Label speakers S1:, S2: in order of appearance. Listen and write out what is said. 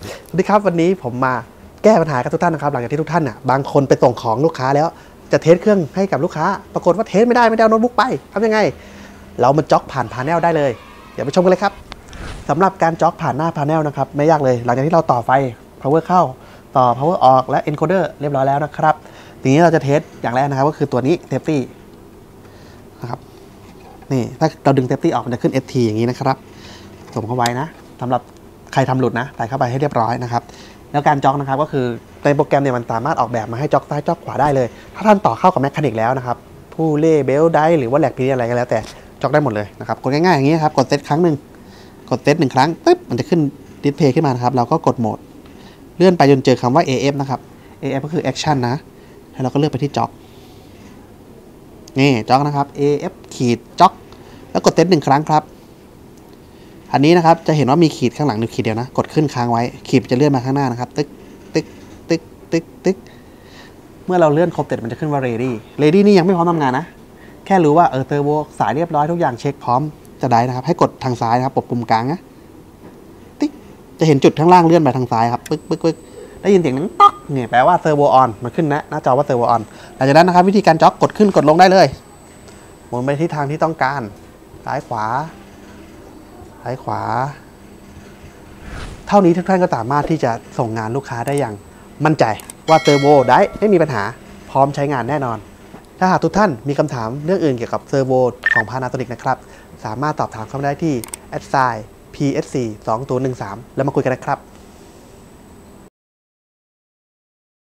S1: สวัสดีครับวันนี้ผมมาแก้ปัญหากับทุกท่านนะครับหลังจากที่ทุกท่านบางคนไปส่งของลูกค้าแล้วจะเทสเครื่องให้กับลูกค้าปรากฏว่าเทสไม่ได้เอาโน้ตบุ๊กไปทำยังไงเรามาจ็อกผ่านพาเนลได้เลยเดี๋ยวไปชมกันเลยครับสำหรับการจ็อกผ่านหน้าพาเนลนะครับไม่ยากเลยหลังจากที่เราต่อไฟ power เข้าต่อ power ออกและ encoder เรียบร้อยแล้วนะครับทีนี้เราจะเทสอย่างแรกนะครับก็คือตัวนี้ safety นะครับนี่ถ้าเราดึง safety ออกมันจะขึ้น ST อย่างนี้นะครับสวมเข้าไว้นะสำหรับใครทำหลุดนะใส่เข้าไปให้เรียบร้อยนะครับแล้วการจ็อกนะครับก็คือในโปรแกรมเนี่ยมันสามารถออกแบบมาให้จ็อกซ้ายจ็อกขวาได้เลยถ้าท่านต่อเข้ากับแมคคานิกแล้วนะครับผู้เล่เบลไดหรือว่าแหลกพีอะไรก็แล้วแต่จ็อกได้หมดเลยนะครับกดง่ายๆอย่างนี้ครับกดเซตครั้งหนึ่งกดเซต1ครั้งปึ๊บมันจะขึ้นดิสเพย์ขึ้นมานะครับเราก็กดโหมดเลื่อนไปจนเจอคำว่า AF นะครับ AF ก็คือ Action นะแล้วเราก็เลือกไปที่จ็อกนี่จ็อกนะครับ AF ขีดจ็อกแล้วกดเซต1ครั้งครับอันนี้นะครับจะเห็นว่ามีขีดข้างหลัง1ขีดเดียวนะกดขึ้นค้างไว้ขีดจะเลื่อนมาข้างหน้านะครับตึ๊กตึ๊กตึ๊กตึ๊กตึ๊กเมื่อเราเลื่อนครบเสร็จมันจะขึ้นว่า ready นี่ยังไม่พร้อมทำงานนะแค่รู้ว่าเทอร์โบสายเรียบร้อยทุกอย่างเช็คพร้อมจะได้นะครับให้กดทางซ้ายนะครับกดปุ่มกลางนะติ๊กจะเห็นจุดข้างล่างเลื่อนไปทางซ้ายครับปึ๊กปึ๊กปึ๊กได้ยินเสียงนึงต๊อกเนี่ยแปลว่าเทอร์โบออนมันขึ้นนะหน้าจอว่าเทอร์โบออนหลังจากนั้นนะครับวิธีการจ็อกกดขึ้นกดลงได้เลยหมุนไปที่ทางที่ต้องการซ้ายขวาเท่านี้ทุกท่านก็สามารถที่จะส่งงานลูกค้าได้อย่างมั่นใจว่าเทอร์โบได้ไม่มีปัญหาพร้อมใช้งานแน่นอนถ้าหากทุกท่านมีคำถามเรื่องอื่นเกี่ยวกับเทอร์โบของPanasonicนะครับสามารถตอบถามเข้ามาได้ที่ @PSC 2013แล้วมาคุยกันนะครับ